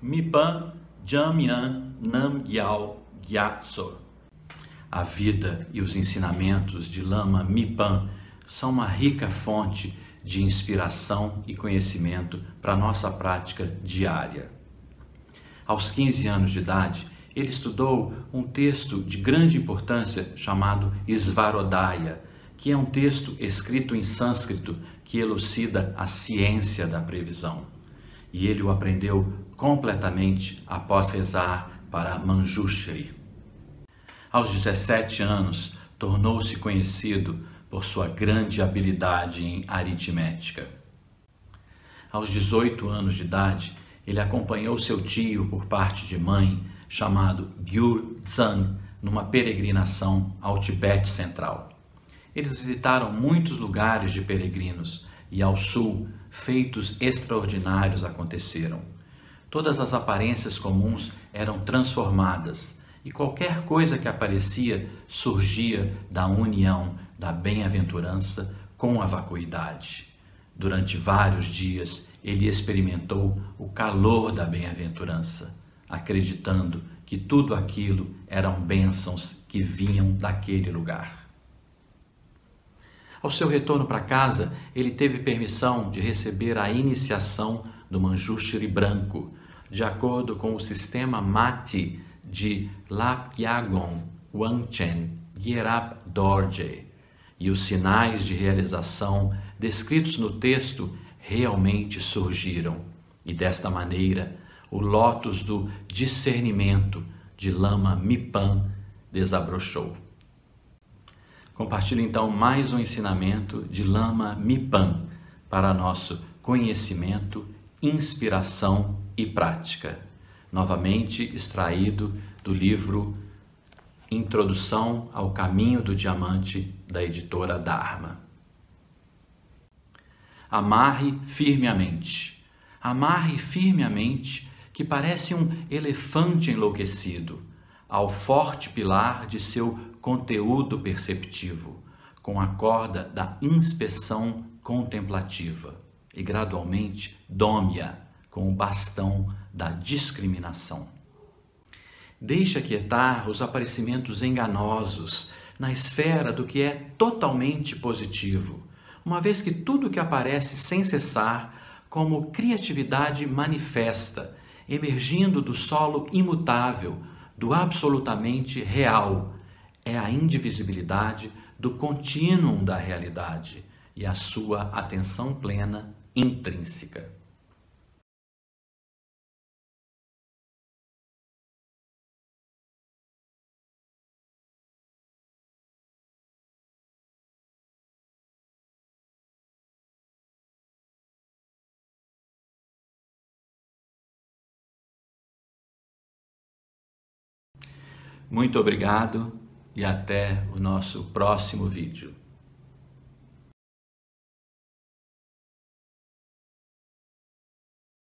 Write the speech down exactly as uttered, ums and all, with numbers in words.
Mipan Jamyang Namgyal Gyatso. A vida e os ensinamentos de Lama Mipan são uma rica fonte de inspiração e conhecimento para a nossa prática diária. Aos quinze anos de idade, ele estudou um texto de grande importância chamado Svarodaya, que é um texto escrito em sânscrito que elucida a ciência da previsão. E ele o aprendeu completamente após rezar para Manjushri. Aos dezessete anos, tornou-se conhecido por sua grande habilidade em aritmética. Aos dezoito anos de idade, ele acompanhou seu tio por parte de mãe, chamado Gyur Zhang, numa peregrinação ao Tibete Central. Eles visitaram muitos lugares de peregrinos e, ao sul, feitos extraordinários aconteceram. Todas as aparências comuns eram transformadas e qualquer coisa que aparecia surgia da união da bem-aventurança com a vacuidade. Durante vários dias, ele experimentou o calor da bem-aventurança, acreditando que tudo aquilo eram bênçãos que vinham daquele lugar. Ao seu retorno para casa, ele teve permissão de receber a iniciação do Manjushri branco, de acordo com o sistema Mati de Lapkyagon Wangchen Gyerap Dorje, e os sinais de realização descritos no texto realmente surgiram, e desta maneira o lótus do discernimento de Lama Mipan desabrochou. Compartilho então mais um ensinamento de Lama Mipan para nosso conhecimento, inspiração e prática, novamente extraído do livro Introdução ao Caminho do Diamante, da editora Dharma. Amarre firme a mente. Amarre firme a mente, que parece um elefante enlouquecido, ao forte pilar de seu conteúdo perceptivo, com a corda da inspeção contemplativa, e gradualmente dome-a com o bastão da discriminação. Deixe aquietar os aparecimentos enganosos na esfera do que é totalmente positivo, uma vez que tudo que aparece sem cessar, como criatividade manifesta, emergindo do solo imutável, do absolutamente real, é a indivisibilidade do contínuo da realidade e a sua atenção plena intrínseca. Muito obrigado e até o nosso próximo vídeo.